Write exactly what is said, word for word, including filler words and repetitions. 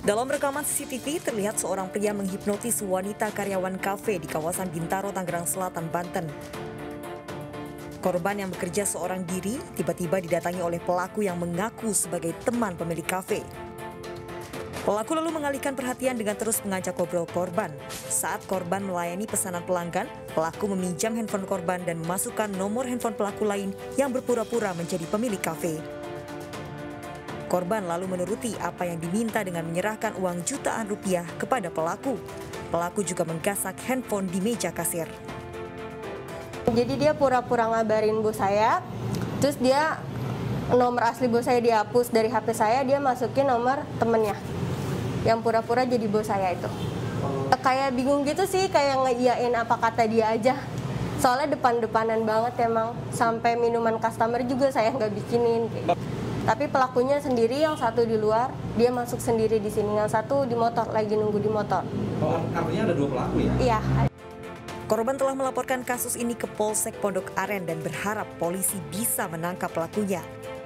Dalam rekaman C C T V terlihat seorang pria menghipnotis wanita karyawan kafe di kawasan Bintaro, Tangerang Selatan, Banten. Korban yang bekerja seorang diri tiba-tiba didatangi oleh pelaku yang mengaku sebagai teman pemilik kafe. Pelaku lalu mengalihkan perhatian dengan terus mengajak ngobrol korban. Saat korban melayani pesanan pelanggan, pelaku meminjam handphone korban dan memasukkan nomor handphone pelaku lain yang berpura-pura menjadi pemilik kafe. Korban lalu menuruti apa yang diminta dengan menyerahkan uang jutaan rupiah kepada pelaku. Pelaku juga menggasak handphone di meja kasir. Jadi dia pura-pura ngabarin bos saya, terus dia nomor asli bos saya dihapus dari H P saya, dia masukin nomor temennya yang pura-pura jadi bos saya itu. Kayak bingung gitu sih, kayak ngeiyain apa kata dia aja. Soalnya depan-depanan banget emang, sampai minuman customer juga saya nggak bikinin. Tapi pelakunya sendiri, yang satu di luar, dia masuk sendiri di sini, yang satu di motor, lagi nunggu di motor. Oh, artinya ada dua pelaku ya? Iya. Korban telah melaporkan kasus ini ke Polsek Pondok Aren dan berharap polisi bisa menangkap pelakunya.